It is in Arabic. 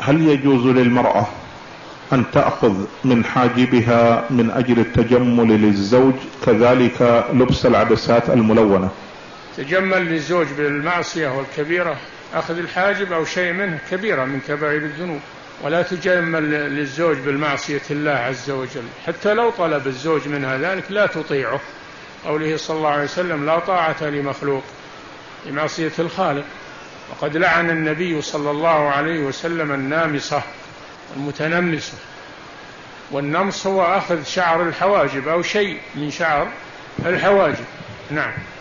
هل يجوز للمرأة أن تأخذ من حاجبها من أجل التجمل للزوج، كذلك لبس العدسات الملونة؟ تجمل للزوج بالمعصية والكبيرة، أخذ الحاجب أو شيء منه كبيرة من كبائر الذنوب، ولا تجمل للزوج بالمعصية الله عز وجل. حتى لو طلب الزوج منها ذلك لا تطيعه، قوله صلى الله عليه وسلم: لا طاعة لمخلوق لمعصية الخالق. وقد لعن النبي صلى الله عليه وسلم النامصة المتنمسة، والنمص هو أخذ شعر الحواجب أو شيء من شعر الحواجب. نعم.